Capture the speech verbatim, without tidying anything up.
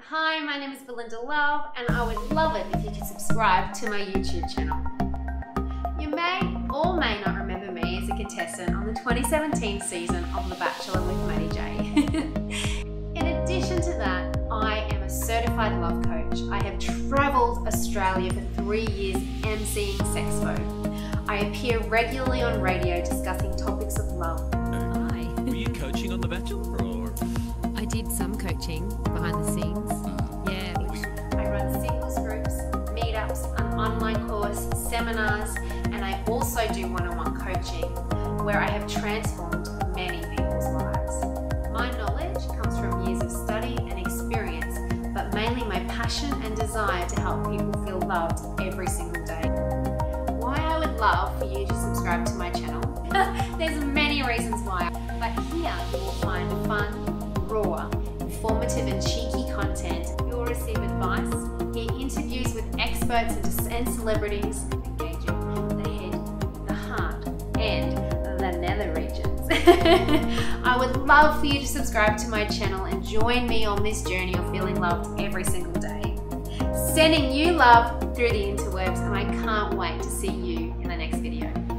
Hi, my name is Belinda Love, and I would love it if you could subscribe to my YouTube channel. You may or may not remember me as a contestant on the twenty seventeen season of The Bachelor with Maddie J. In addition to that, I am a certified love coach. I have travelled Australia for three years emceeing Sexpo. I appear regularly on radio discussing topics of love. Hi. Were you coaching on The Bachelor, or? I did some coaching behind the scenes. Yeah. Which... I run singles groups, meetups, an online course, seminars, and I also do one-on-one coaching where I have transformed many people's lives. My knowledge comes from years of study and experience, but mainly my passion and desire to help people feel loved every single day. Why I would love for you to subscribe to my channel? There's many reasons why, but here you will find fun, raw, informative and cheeky content. You will receive advice, hear interviews with experts and celebrities, engaging the head, the heart, and the nether regions. I would love for you to subscribe to my channel and join me on this journey of feeling loved every single day. Sending you love through the interwebs, and I can't wait to see you in the next video.